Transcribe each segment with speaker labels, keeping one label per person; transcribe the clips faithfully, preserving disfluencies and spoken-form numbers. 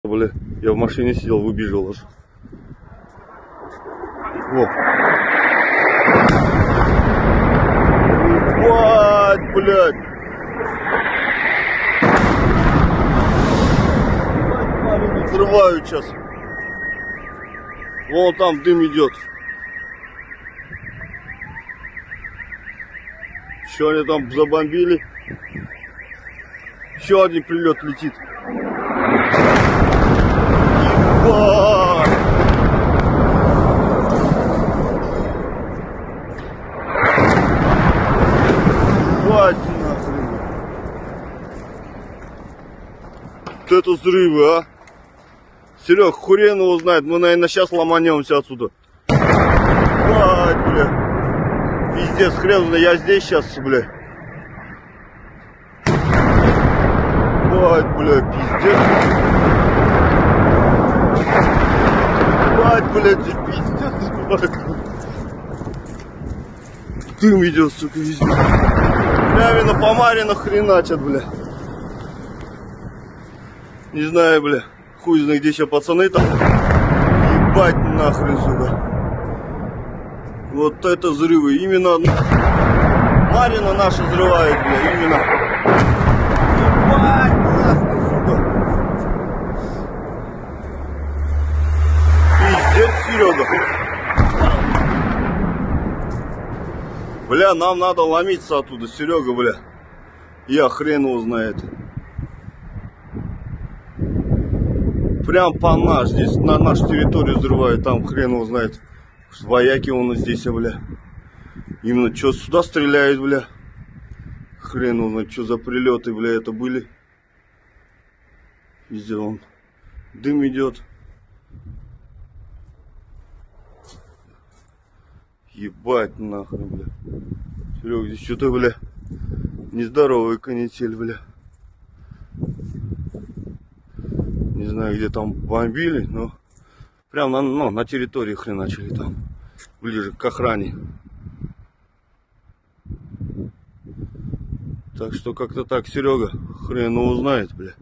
Speaker 1: Бля, я в машине сидел, выбежал аж. Во. Ебать, блядь. Взрывают сейчас. Вон там дым идет. Еще они там забомбили. Еще один прилет летит. Ебать! Ебать нахрен. Вот это взрывы, а? Серег, хрен его знает. Мы, наверное, сейчас ломанемся отсюда. Ебать, бля. Пиздец, хрен знает. Я здесь сейчас, бля. Ебать, бля, пиздец. Ебать, блядь, пиздец. Дым идет, сука, везде. Прямо на Помарино хреначат, бля. Не знаю, бля. Хуй знает, где сейчас пацаны там. Ебать нахрен, сука. Вот это взрывы. Именно Марина наша взрывает, бля. Именно. Ебать нахрен, сука. Пиздец, Серега. Бля, нам надо ломиться оттуда, Серега, бля. Я хрен его знает. Прям по наш, здесь на нашу территорию взрывают, там хрен его знает. Вояки он здесь, бля. Именно что сюда стреляют, бля. Хрен его знает, что за прилеты, бля, это были. Везде он. Дым идет. Ебать нахрен, бля. Серега, здесь что-то, бля, нездоровый канитель, бля. Не знаю, где там бомбили, но прям на, ну, на территории хреначили там, ближе к охране. Так что как-то так, Серега, хрен его знает, бля.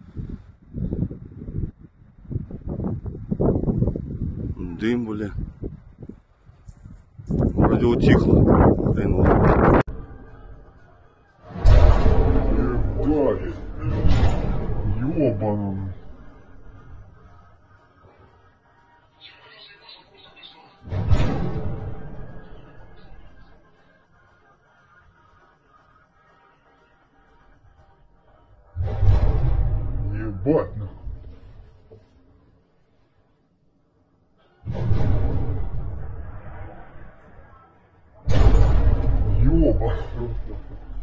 Speaker 1: Дым, бля. Вроде утихло. Хрен его.
Speaker 2: Ебать. Ёбаный. Ебать, нахуй. Ёба.